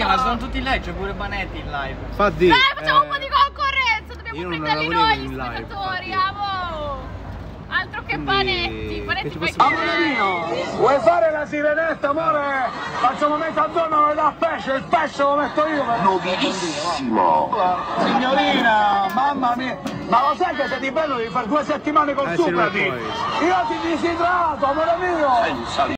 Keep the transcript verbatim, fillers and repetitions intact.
ma sono tutti in live, c'è pure Banetti in live. Infatti, dai, facciamo eh, un po' di concorrenza, dobbiamo prenderli noi gli spettatori, amo! Altro che Banetti, Banetti fai Amorino, vuoi fare la sirenetta, amore? Facciamo metà donna, metà pesce, il pesce lo metto io. Nobilissimo! Signorina, mamma mia, ma lo sai che se ti bello devi fare due settimane col Eh, super? sì, Io ti disidrato, amore mio!